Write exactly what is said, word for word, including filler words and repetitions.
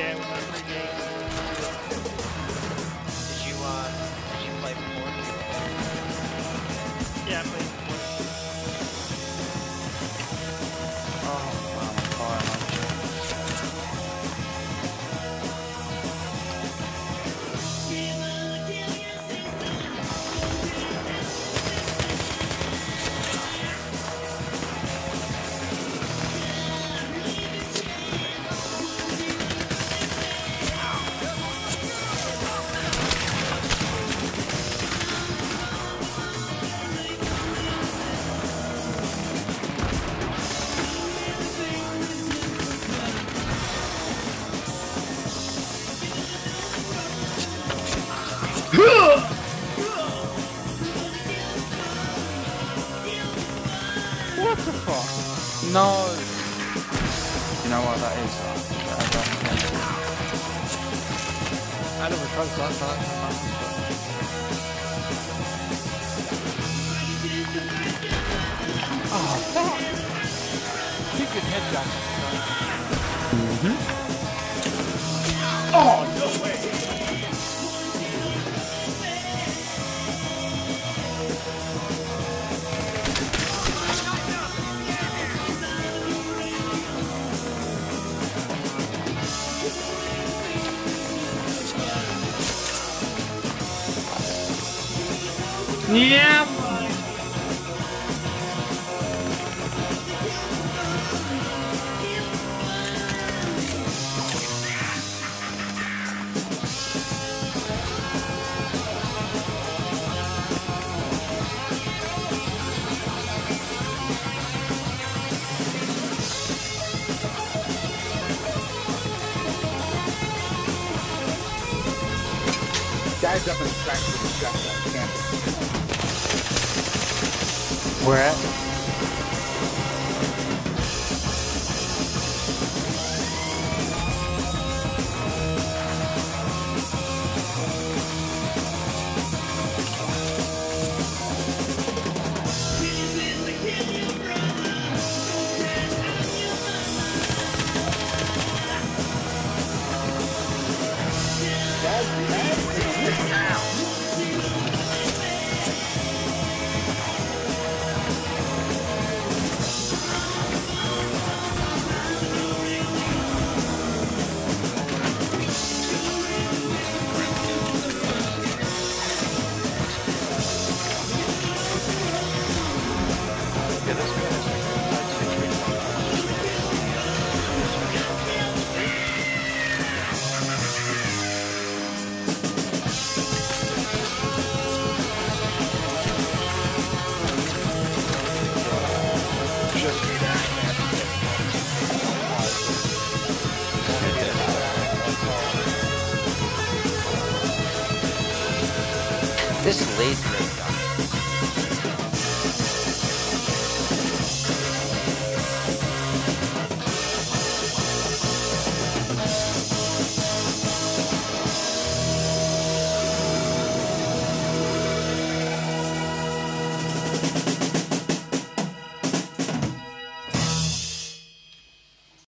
Yeah, with my free game. Did you, uh, did you play before? Yeah, I played before. Oh, wow, I'm fire much. What the fuck? No! You know what that is? I never tried that, so that's Oh, fuck! He could headshot. Mm-hmm. Oh, no way! Yeah, boy. Guys up in the track for the shotgun campus. Where at? This laser